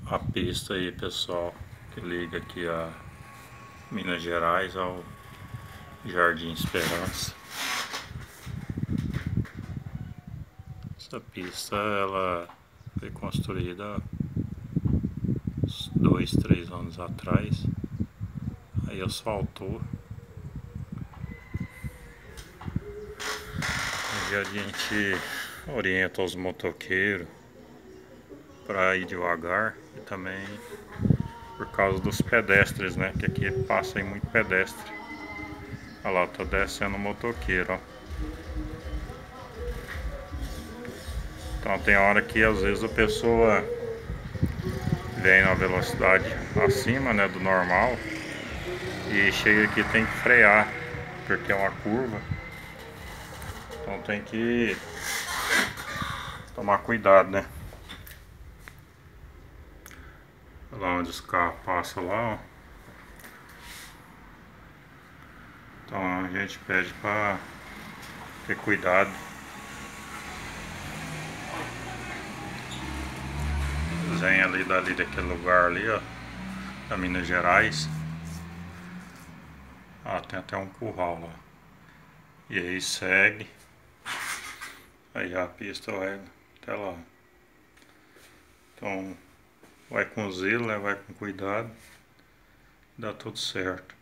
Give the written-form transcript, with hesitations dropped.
a pista aí, pessoal, que liga aqui a Minas Gerais ao Jardim Esperança. Essa pista ela foi construída uns 2, 3 anos atrás, aí asfaltou e a gente orienta os motoqueiros para ir devagar e também por causa dos pedestres, né? Que aqui passa aí muito pedestre. Olha lá, tá descendo o motoqueiro, ó. Então tem hora que às vezes a pessoa vem na velocidade acima, né, do normal e chega aqui tem que frear porque é uma curva. Então tem que tomar cuidado, né? Olha lá onde os carros passam lá, ó. Então a gente pede para ter cuidado. Vem ali dali daquele lugar ali, ó, da Minas Gerais. Ah, tem até um curral lá. E aí segue. Aí a pista vai até lá. Então vai com zelo, né? Vai com cuidado. Dá tudo certo.